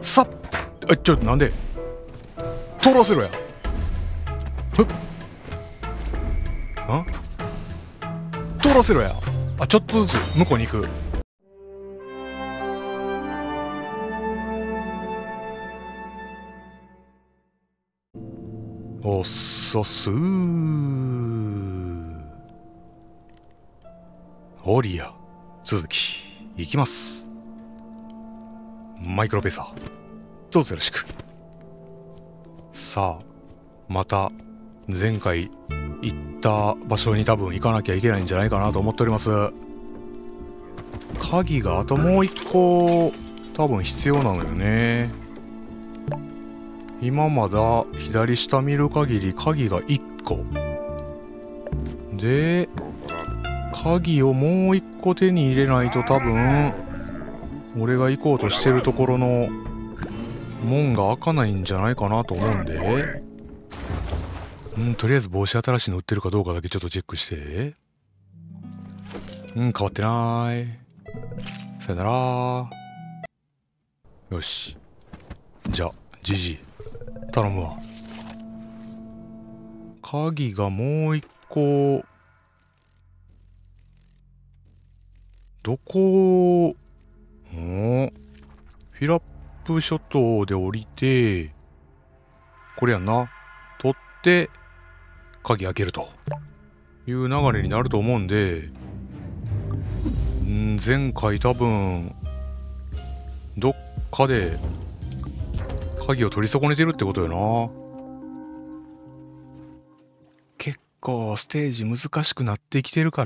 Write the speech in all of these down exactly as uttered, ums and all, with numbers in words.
さっあちょっとなんで通らせろや。ふっあ通らせろや。あちょっとずつ向こうに行く。おっそすーおりや続きいきます。マイクロペーサーどうぞよろしく。さあまた前回行った場所に多分行かなきゃいけないんじゃないかなと思っております。鍵があともう一個多分必要なのよね。今まだ左下見る限り鍵がいっこで、鍵をもういっこ手に入れないと多分俺が行こうとしてるところの門が開かないんじゃないかなと思うんで、うんとりあえず帽子新しいの売ってるかどうかだけちょっとチェックして。うん変わってない。さよなら。よしじゃあジジイ頼むわ。鍵がもう一個どこんフィラップ諸島で降りてこれやんな取って鍵開けるという流れになると思うんで、ん前回多分どっかで鍵を取り損ねてるってことよな。結構ステージ難しくなってきてるから、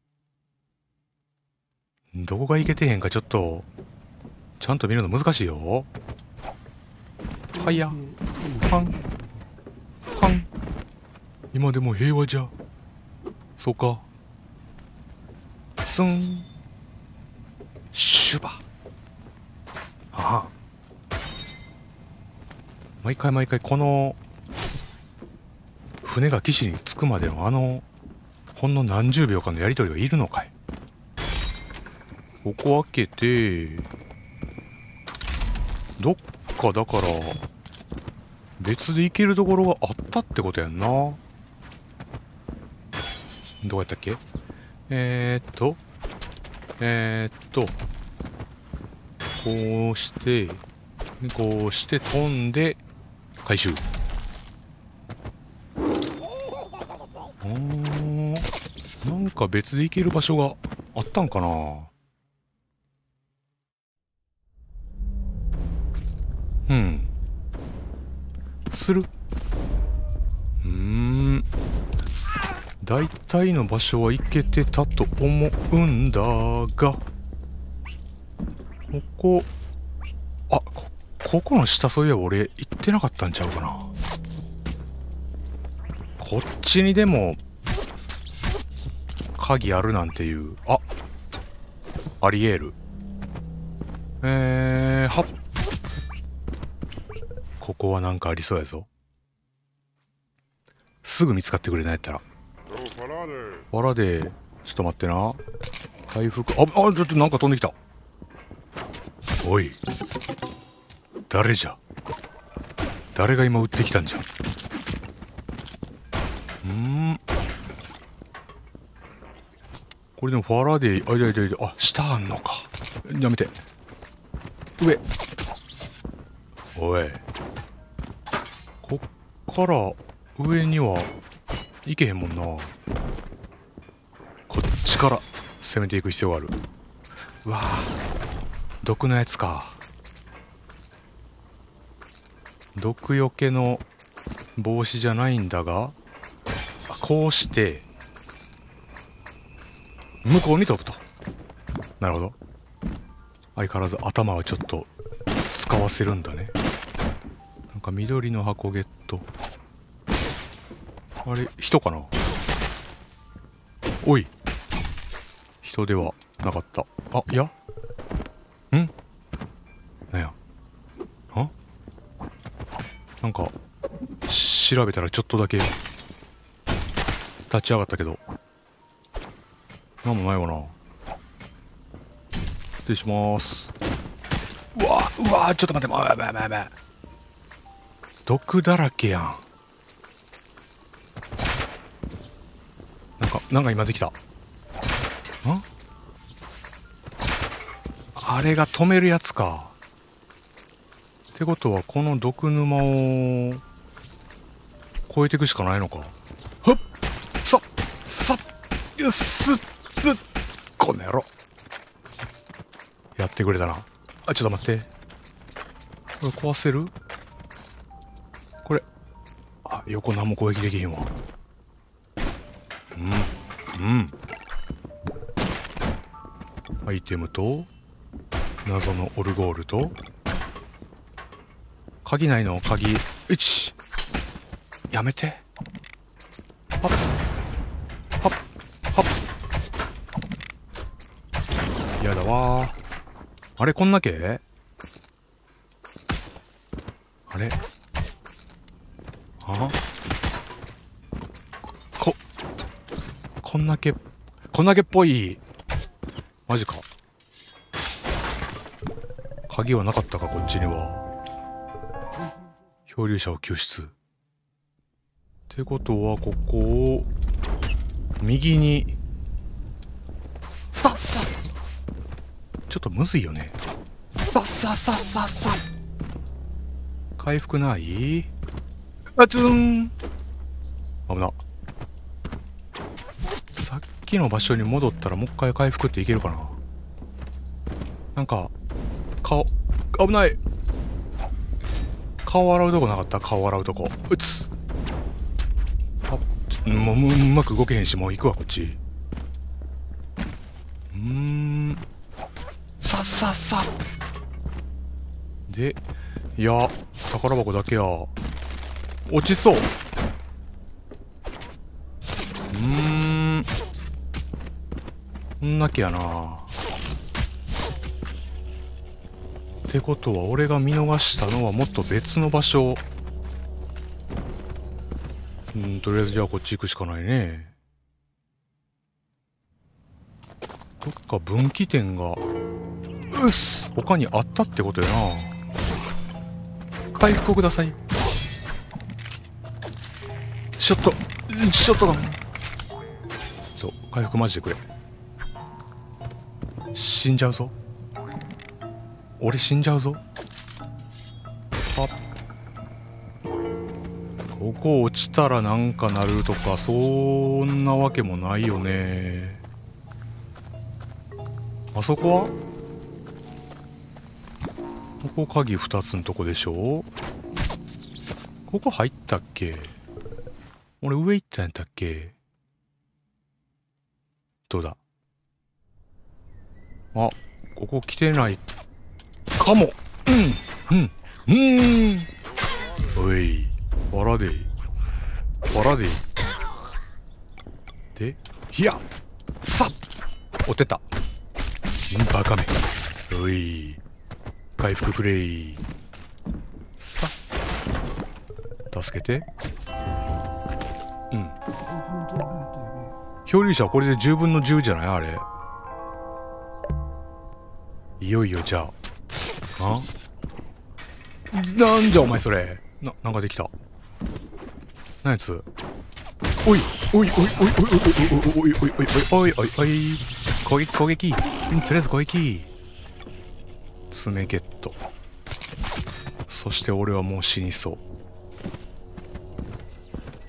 どこがいけてへんかちょっとちゃんと見るの難しいよ。はいやはんはん今でも平和じゃ。そうかスンシュバああ毎回毎回この船が岸に着くまでのあのほんの何十秒間のやり取りがいるのかい。ここ開けてどっかだから別で行けるところがあったってことやんな。どうやったっけ。えー、っとえー、っとこうしてこうして飛んで回収。おーなんか別で行ける場所があったんかな。うんするうーん大体の場所は行けてたと思うんだが、ここあこここの下そういえば俺行ってなかったんちゃうかな。こっちにでも鍵あるなんていう、あありえる。えー、はっここはなんかありそうやぞ。すぐ見つかってくれないやったら。わらでちょっと待ってな。回復ああちょっとなんか飛んできた。おい誰じゃ。誰が今撃ってきたんじゃ。んこれでもファラデーあいやいやいやあ下あんのか。やめて上おいこっから上には行けへんもんな。こっちから攻めていく必要がある。うわ毒のやつか。毒よけの帽子じゃないんだが、こうして向こうに飛ぶと。なるほど。相変わらず頭はちょっと使わせるんだね。なんか緑の箱ゲット。あれ人かな。おい人ではなかった。あいやんなんやあなんか調べたらちょっとだけ立ち上がったけどなんもないわな。失礼します。うわううわー、ちょっと待って、まあ、やばいやばいやばい。毒だらけやん。なんか、なんか今できた。ん？あれが止めるやつか。ってことは、この毒沼を越えていくしかないのか。はっさっさっよっすっこの野郎。やってくれたな。あ、ちょっと待って。これ壊せる？これ。あ、横何も攻撃できへんわ。うん。うん。アイテムと、謎のオルゴールと、鍵ないの？鍵。いち。やめて。はっ。はっ。はっ。やだわー。あれこんだけ？あれあこ、こんだけ、こんだけっぽい。マジか。鍵はなかったか、こっちには。漂流者を救出。ってことは、ここを、右に、さっさちょっとむずいよね。さっささっささ回復ない？あちゅーん。危な。さっきの場所に戻ったらもう一回回復っていけるかな。なんか、顔、危ない。顔洗うとこなかった？顔洗うとこ。うつ。あ、もう、うまく動けへんし、もう行くわ、こっち。うーん。さっさっさ。で、いや、宝箱だけや。落ちそう。うーん。こんなきやな。ってことは、俺が見逃したのはもっと別の場所。うん、とりあえずじゃあこっち行くしかないね。どっか分岐点が、うっす他にあったってことやな。回復をください。ショット、ショットガン。そう、回復マジでくれ。死んじゃうぞ。俺死んじゃうぞ。はっ。ここ落ちたらなんかなるとか、そんなわけもないよね。あそこはここ鍵ふたつのとこでしょ。ここ入ったっけ？俺上行ったんやったっけ？どうだ？あ、ここ来てないかも。うん、うん、うーん。おい、わらでい。わらでい。で、ひやさっおてた。バカめ。おい。回復プレイ。さっ。助けて。うん。漂流者はこれでじゅうぶんのじゅうじゃない？あれ。いよいよじゃあ。あ？なんじゃお前それ。な、なんかできた。何やつ？おいおいおいおいおいおいおいおいおいおいおいおいおいおい攻撃攻撃。とりあえず攻撃。爪ゲット。そして俺はもう死にそう。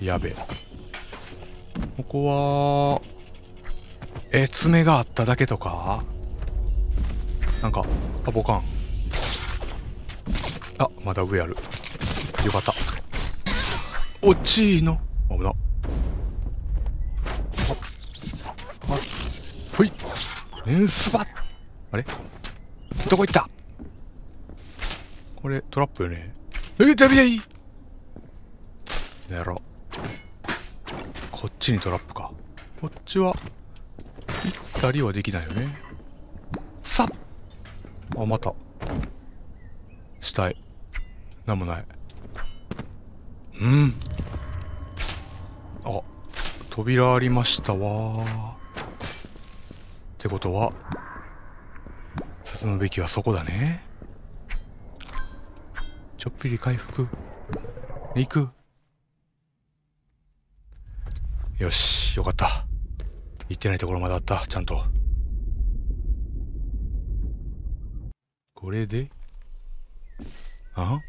やべえ。ここはえ爪があっただけとかなんかあボカン。あまだ上ある。よかった。落ちーの危な。ほいえー、スバッ。あれどこ行った。これトラップよね。えー、ダメだいやろ。こっちにトラップか。こっちは行ったりはできないよね。さっあまた死いなんもない。うんあ扉ありましたわ。ってことは進むべきはそこだね。 ょっぴり回復。行く。よし、よかった。行ってないところまであった、ちゃんと。これで、あはっ。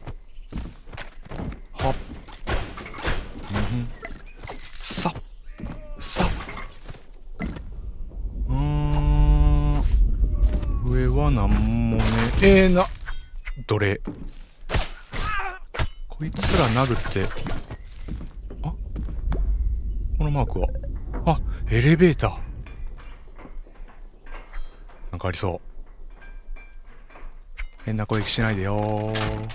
うん。さっ。さっ。うーん。上はなんもねえな。どれ。こいつら殴って。あ、このマークは。あ、エレベーター。なんかありそう。変な攻撃しないでよ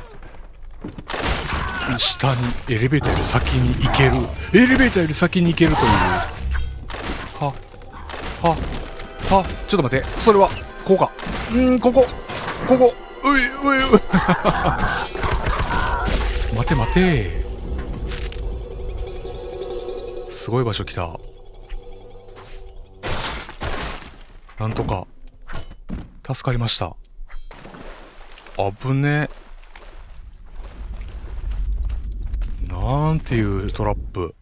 ー。下にエレベーターより先に行ける。エレベーターより先に行けるという。は、は、は、ちょっと待って。それは、こうか。うーん、ここ。ここ。ういういう。待て待て。すごい場所来た。なんとか助かりました。あぶね。なんていうトラップ。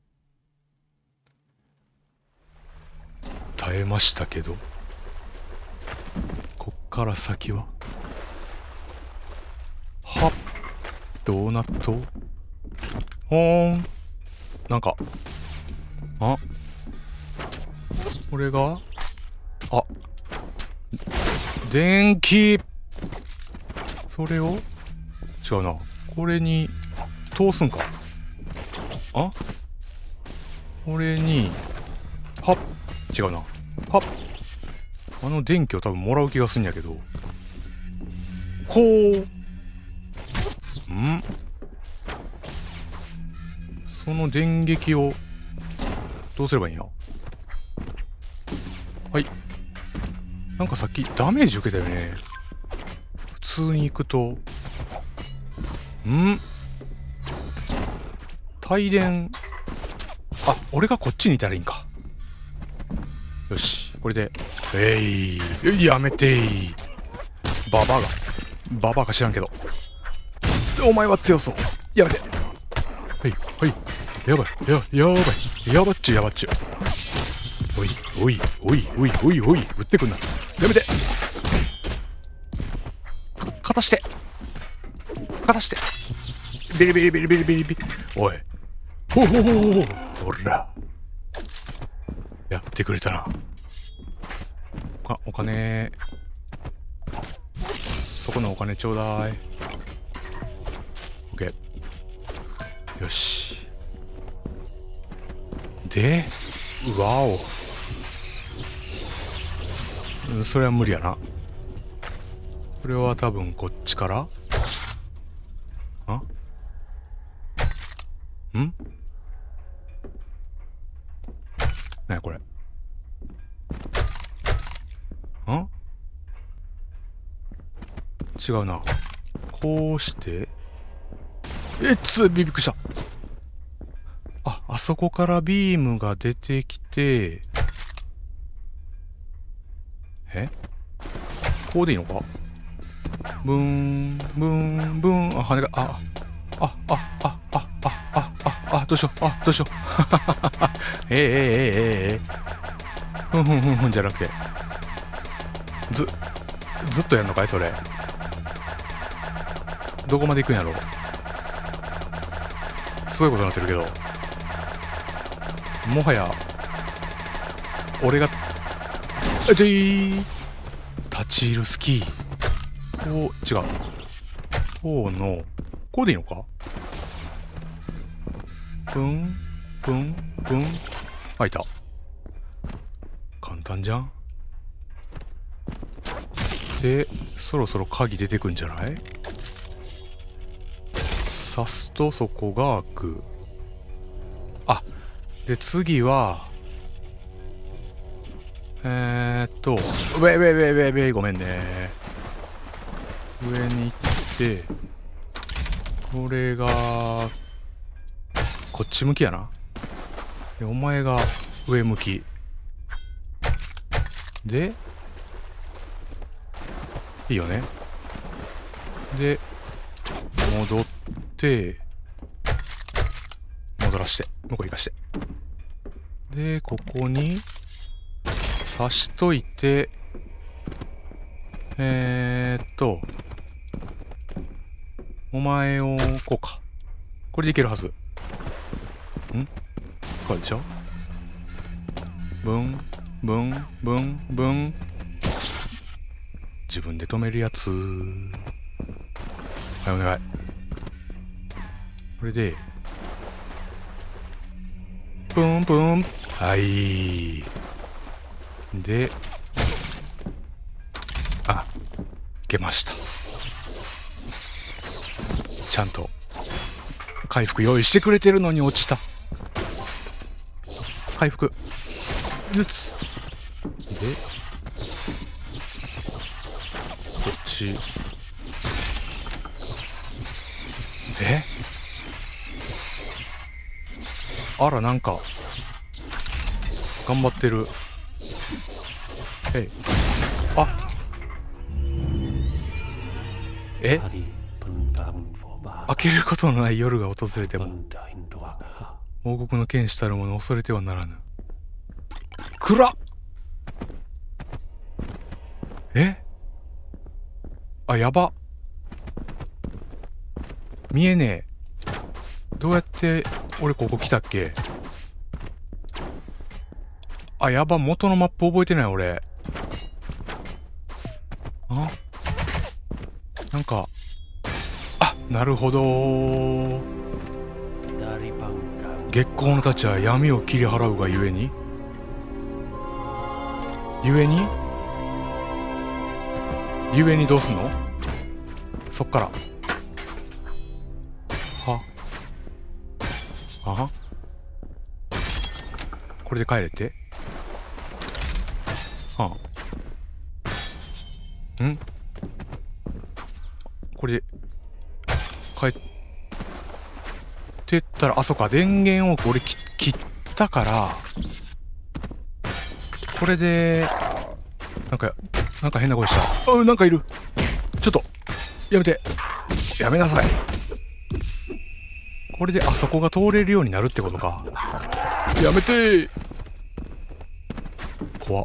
耐えましたけど、こっから先ははっ。ドーナトほーん。なんかあ、これがあ、電気。それを違うな。これに通すんか。あ、これにはっ。違うな。はっ。あの電気を多分もらう気がすんやけど、こうんその電撃をどうすればいいの。はい。なんかさっきダメージ受けたよね。普通に行くとん帯電。あ、俺がこっちにいたらいいんか。よし、これでえい、やめてー。ババアがババアか知らんけど、お前は強そう。やめて。はいはい。やばいややばいやばっちゅやばっちゅ。おいおいおいおいおいおい、撃ってくんな。やめて。かたしてかたして。ビリビリビリビリビリビリ。おい、ほほほほほ。ほらやってくれたな。おお金、そこのお金ちょうだい。オッケー。よし。で、うわお。それは無理やな。これは多分こっちから。あんなやこれ。ん違うな。こうして、えっつ、びっくりした。あ、あそこからビームが出てきて、えこうでいいのか。ブーン、ブーン、ブーン、あ、羽が、あ、あ、あ、あ、あ、あ、あ、あ、あ、どうしよう、あ、どうしよう。えええええええふんふんふんふんじゃなくて、ず、ずっとやんのかいそれ。どこまで行くんやろ。すごいことになってるけど、もはや俺がえでー立ち入るスキー。こう違う、こうのこうでいいのか。プンプンプン。あ、いた。簡単じゃん。でそろそろ鍵出てくんじゃない。刺すとそこが開く。あ、で次はえー、っとウェイウェイウェイウェイウェイ、ごめんね。上に行ってこれがこっち向きやな。でお前が上向きでいいよね。で戻って戻らして向こう行かして、でここに刺しといて、えー、っとお前をこうか、これでいけるはず。んこれでしょ。ブンブンブンブン、自分で止めるやつ。はい、お願い。これでプンプン、はい。で、あ、いけました。ちゃんと回復用意してくれてるのに落ちた。回復ずつで、こっち、え、あら、なんか頑張ってる。えい、あ、え、開けることのない夜が訪れても王国の剣士たるもの恐れてはならぬ。暗っ。え、あ、やば、見えねえ。どうやって俺ここ来たっけ。あ、やば、元のマップ覚えてない俺。あ、なんか、あ、なるほど。月光の太刀は闇を切り払うがゆえにゆえにゆえにどうすんの。そっからはあは、これで帰れて、はあ、ん、これで帰ってったら、あ、そっか、電源を俺き切ったから、これでなんかなんか変な声した。あ、なんかいる。ちょっとやめて、やめなさい。これであそこが通れるようになるってことか。やめてー。怖っ。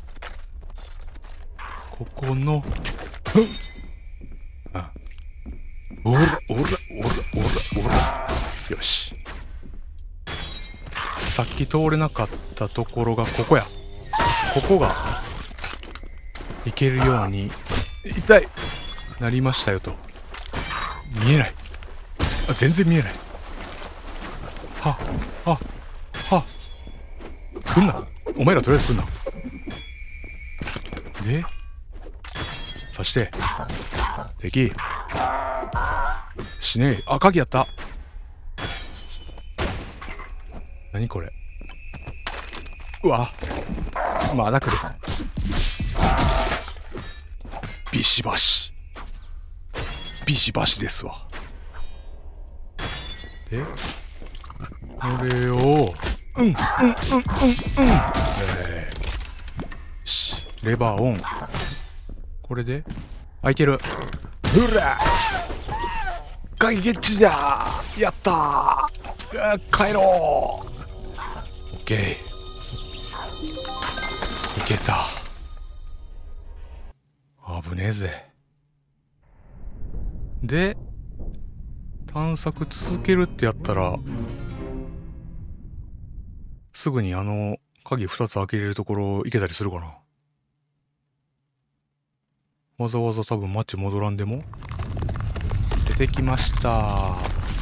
ここの、ふん、あ、おらおらおらおらおら、よし。さっき通れなかったところがここや。ここが行けるように痛いなりましたよと。見えない。あ、全然見えない。ははは、来んな、お前らとりあえず来んな。で、そして敵死ねえ。あ、鍵やった。何これ。うわ、まだ来る。ビシバシビシバシですわ。で、これをうんうんうんうんうん、えー、よし、レバーオン。これで開いてる。ほら、解決だ。やったー。帰ろう。オッケー、いけた。危ねえぜ。で、探索続けるってやったらすぐにあの鍵ふたつ開けれるところ行けたりするかな。わざわざ多分街戻らんでも出てきました。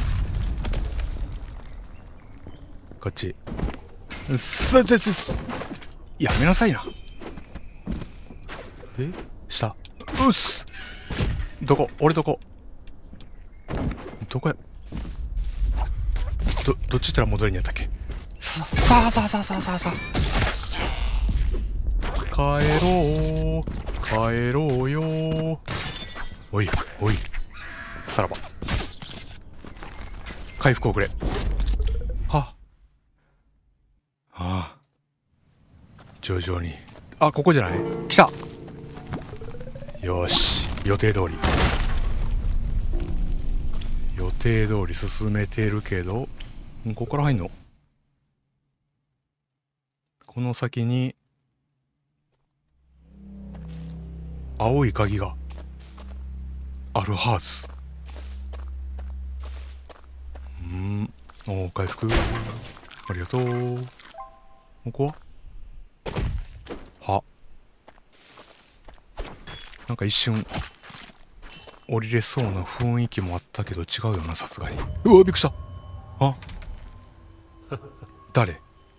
こっち。すっすっす、やめなさいな。え、下、うっす、どこ、俺どこどこや、どどっち行ったら戻りにやったっけ。さあさあさあさあさあさあ、帰ろう帰ろうよ。おいおい、さらば回復をくれ。はああ、徐々に。あ、ここじゃない、来た。よし、予定通り予定定通り進めてるけど、ここから入んの？この先に青い鍵があるはず。うん、お回復ありがとう。ここははなんか一瞬降りれそうな雰囲気もあったけど違うよな、さすがに。うわ、びっくりした。あ誰？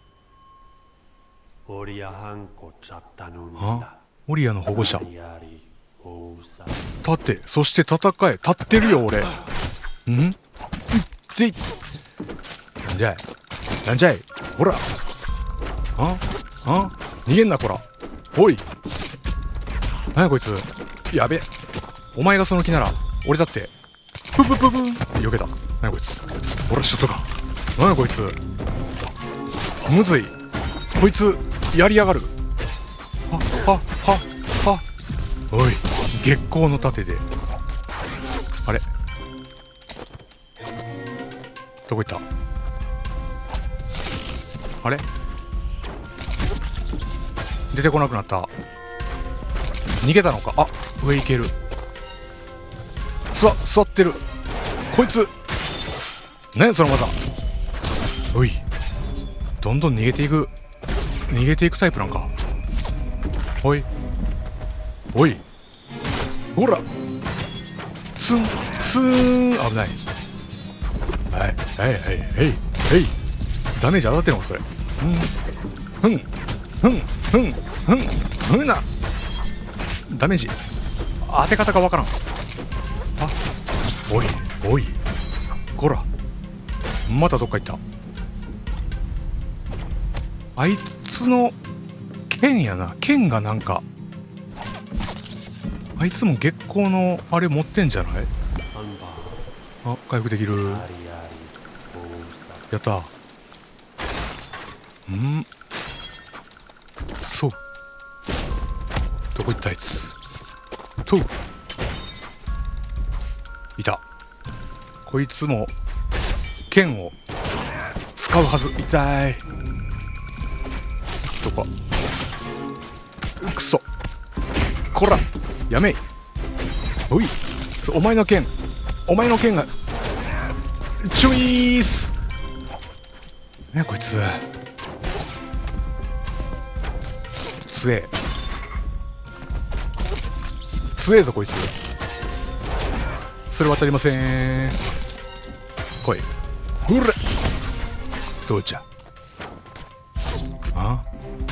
オリアハンコチャッタヌンあオリアの保護者。 ダやりおうさ立て、そして戦え。立ってるよ俺。んぜい。なんじゃいなんじゃいほら。ああ逃げんなこら。おい、なんやこいつ。やべ、お前がその気なら俺だってププププンって避けた。なんやこいつ。ほらショットガン。なんやこいつ。むずいこいつ。やりやがる。はははは。おい、月光の盾で。あれどこ行った？あれ出てこなくなった。逃げたのか。あ、上行ける。座座ってるこいつ。ねその技。おい、どんどん逃げていく逃げていくタイプなんか。おいおいほらスンスーン。危ない。はいはいはいはいはい。ダメージ当たってるのそれ。うんふんふんふんふんふんな。ダメージ当て方がわからん。あおいおいこら、またどっか行った。あいつの剣やな。剣がなんかあいつも月光のあれ持ってんじゃない？あ、回復できる。やった。んそう、どこ行ったあいつ。といた。こいつも剣を使うはず。痛い。どこくそこらやめい。おいお前の剣お前の剣がちょいーす。ねこいつ強え強えぞこいつ。それ渡りません。来いほらどうじゃ。あ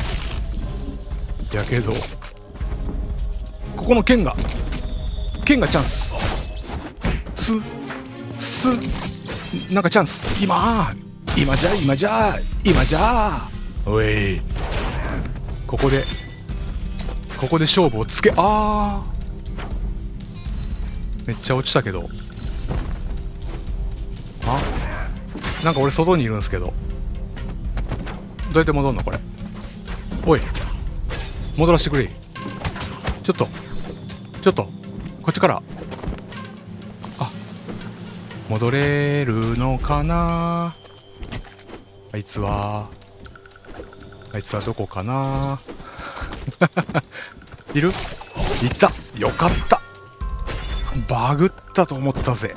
やけどここの剣が剣がチャンス。すすなんかチャンス。今今じゃ今じゃ今じゃ。おいここでここで勝負をつけ。あーめっちゃ落ちたけど。あなんか俺外にいるんですけど、どうやって戻んのこれ。おい戻らせてくれ。ちょっとちょっとこっちから。あ戻れるのかな。あいつはあいつはどこかな。いるいた。よかった。バグったと思ったぜ。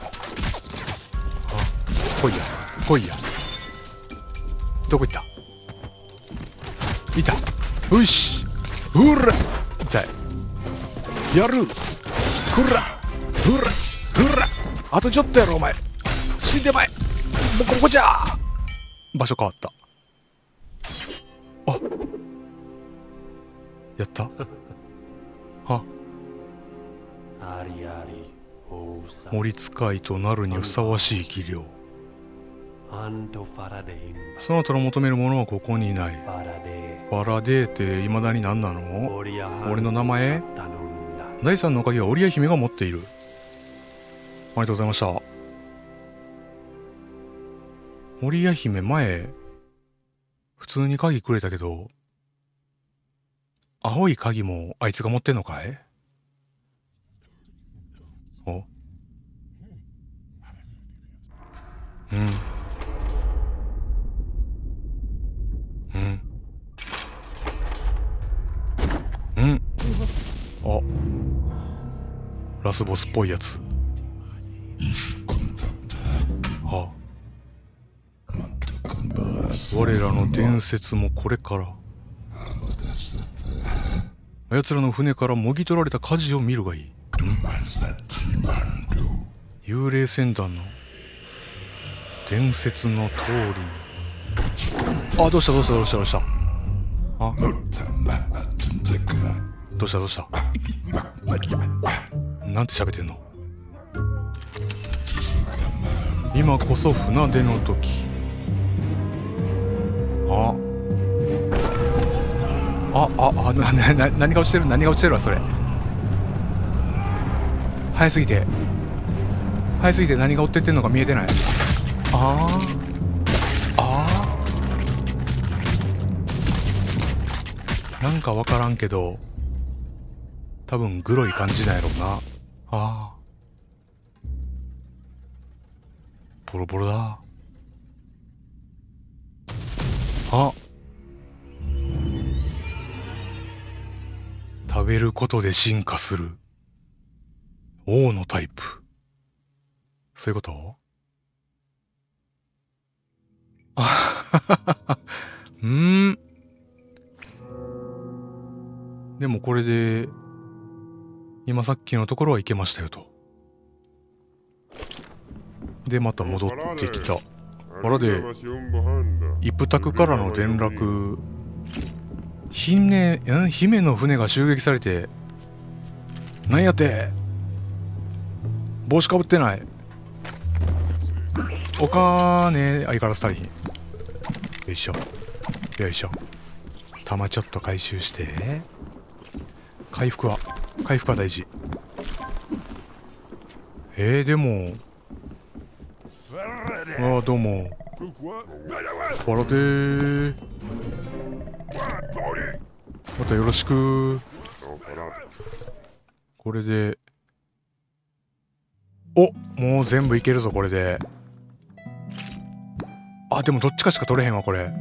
あ来いや来いや。どこ行った。いた。よしほら痛い。やるほらほらほらあとちょっとやろお前。死んでまえ。もうここじゃ。場所変わった。あやったは森使いとなるにふさわしい技量。そなたの求めるものはここにない。ファラデーっていまだに何なの？俺の名前？第三の鍵はオリア姫が持っている。ありがとうございました。オリア姫前普通に鍵くれたけど、青い鍵もあいつが持ってんのかい？おうんうんうんあ、ラスボスっぽいやつ。あ、我らの伝説もこれから。あやつらの船からもぎ取られた舵を見るがいい。ん？幽霊船団の伝説の通りに。あ、どうしたどうしたどうしたどうした。あ、どうしたどうした。なんて喋ってんの。今こそ船出の時。ああああ、なな何が落ちてる何が落ちてるわそれ。早すぎて早すぎて何が追ってってんのか見えてない。ああああ、なんかわからんけど多分グロい感じなんやろうな。ああ、ボロボロだ。あ、食べることで進化する王のタイプ。そういうこと？あうーん。でもこれで今さっきのところは行けましたよと。でまた戻ってきた。あらでイプタクからの連絡。姫ん姫の船が襲撃されて。なんやって帽子かぶってない。お金相変わらず足りひん。よいしょよいしょ。弾ちょっと回収して。回復は回復は大事。えー、でもああどうもバラでーまたよろしく。これでおもう全部いけるぞこれで。あでもどっちかしか取れへんわこれ。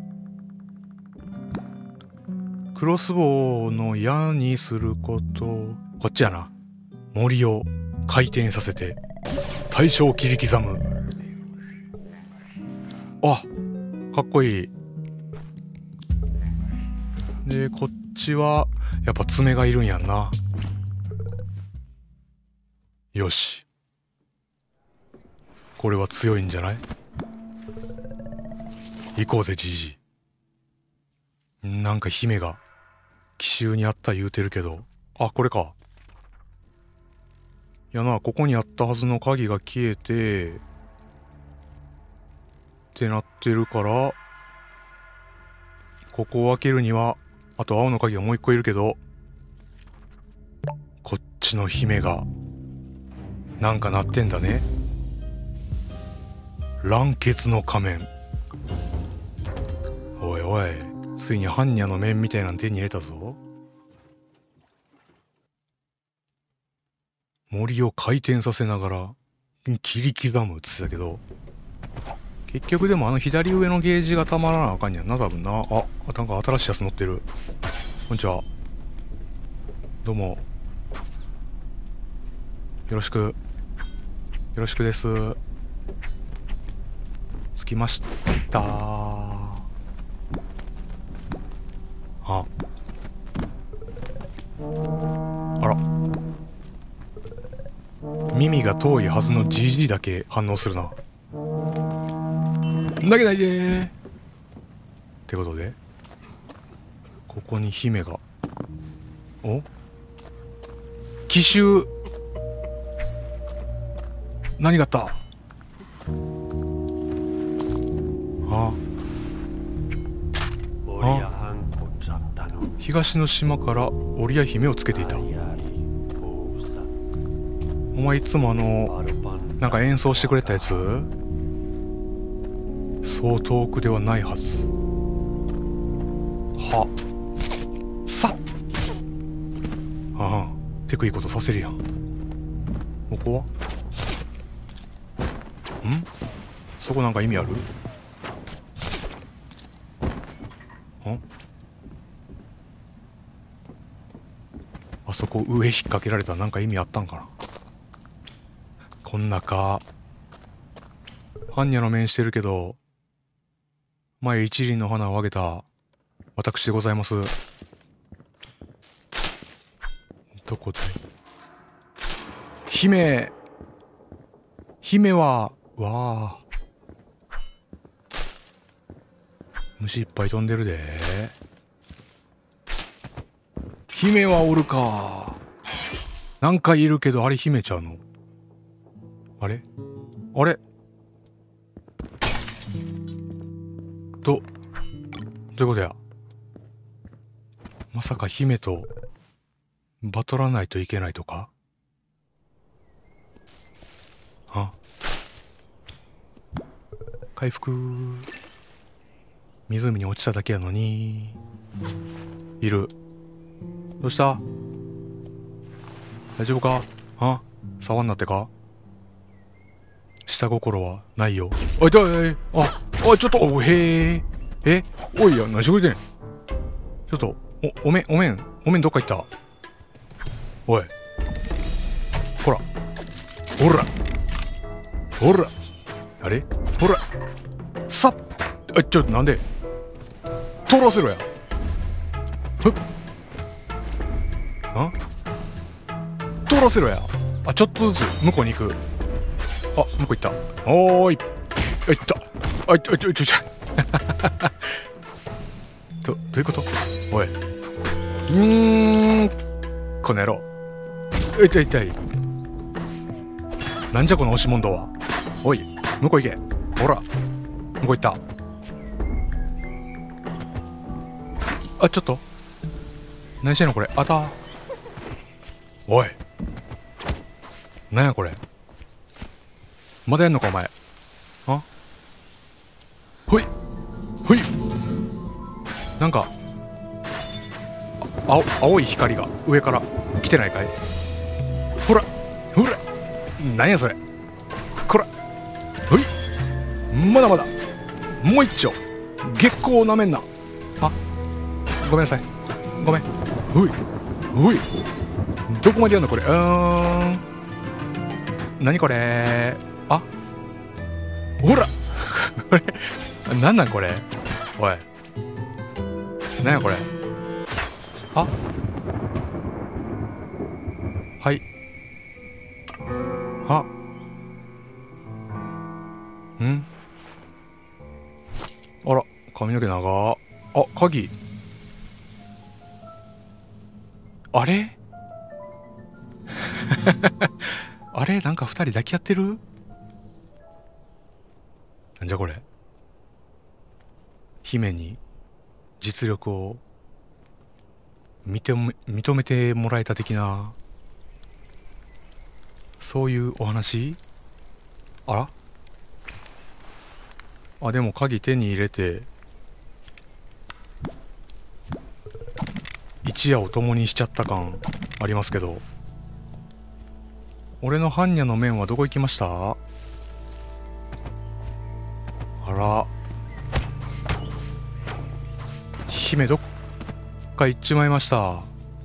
クロスボウの矢にすることこっちやな。森を回転させて対象を切り刻む。あかっこいい。でこっちはやっぱ爪がいるんやんな。よしこれは強いんじゃない。行こうぜじじい。なんか姫が奇襲にあった言うてるけど。あこれか。いやなここにあったはずの鍵が消えてってなってるから、ここを開けるにはあと青の鍵がもう一個いるけど、こっちの姫がなんか鳴ってんだね。乱血の仮面。おいおいついに般若の面みたいなの手に入れたぞ。森を回転させながら切り刻むっつってたけど、結局でもあの左上のゲージがたまらなあかんやんな多分な。あなんか新しいやつ乗ってる。こんにちは。どうもよろしくよろしくです。着きました。ああら耳が遠いはずのジジイだけ反応するな。投げないでーってことでここに姫が。お奇襲何があった。ああ東の島からオリア姫をつけていた。お前いつもあのなんか演奏してくれたやつそう遠くではないはず。はさっああテクいいことさせるやん。ここはんそこなんか意味ある？ん？あそこ上引っ掛けられたらなんか意味あったんかな。こん中般若の面してるけど前一輪の花をあげた私でございます。どこで姫姫はわあ虫いっぱい飛んでるで。姫はおるか。なんかいるけどあれ姫ちゃうの？あれあれどどういうことや。まさか姫とバトらないといけないとか？あ、回復。湖に落ちただけやのにいる。どうした？大丈夫か？あ、触んなってか？下心はないよ。おい痛い。ああ、ちょっとおへええおいや、何してくれてん。ちょっとおおめんおめんおめんどっか行った。おいほらほらほらあれほらさっあちょっとなんで通らせろや。ふっあ通らせろや。あちょっとずつ向こうに行く。あ向こう行った。おーいあいったあいっちょいちょいちょいどどういうこと？おいうーんこの野郎痛い痛い。なんじゃこの押し問答は。おい向こう行け。ほら向こう行った。あちょっと何してんのこれ。あたおいなんやこれ。まだやんのかお前。あほいほいなんか青青い光が上から来てないかい。ほらほらなんやそれ。こらほいまだまだもう一丁月光をなめんな。あごめんなさいごめん。ほいほいどこまでやんのこれ。うーん何これ。あほらこれなんなんこれ。おいなんやこれ。あはいあんあら髪の毛長。あ鍵あれあれなんか二人抱き合ってる。なんじゃこれ。姫に実力を認め認めてもらえた的なそういうお話。あらあでも鍵手に入れて一夜を共にしちゃった感ありますけど、俺の般若の面はどこ行きました？あら姫どっか行っちまいました。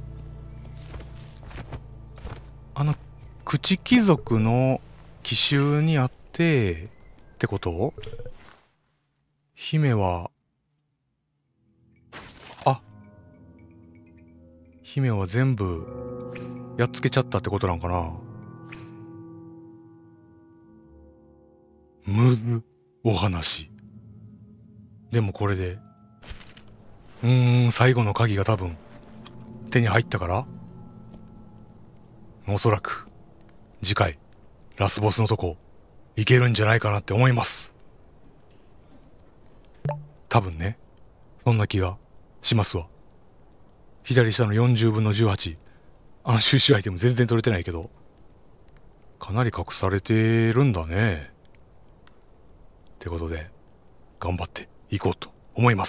あの口貴族の奇襲にあってってこと？姫はあ姫は全部やっつけちゃったってことなんかな。むずお話。でもこれでうーん最後の鍵が多分手に入ったからおそらく次回ラスボスのとこいけるんじゃないかなって思います。多分ねそんな気がしますわ。左下のよんじゅうぶんのじゅうはちあの収集アイテム全然取れてないけどかなり隠されてるんだね。ってことで頑張っていこうと思います。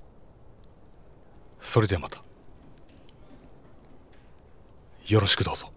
それではまたよろしくどうぞ。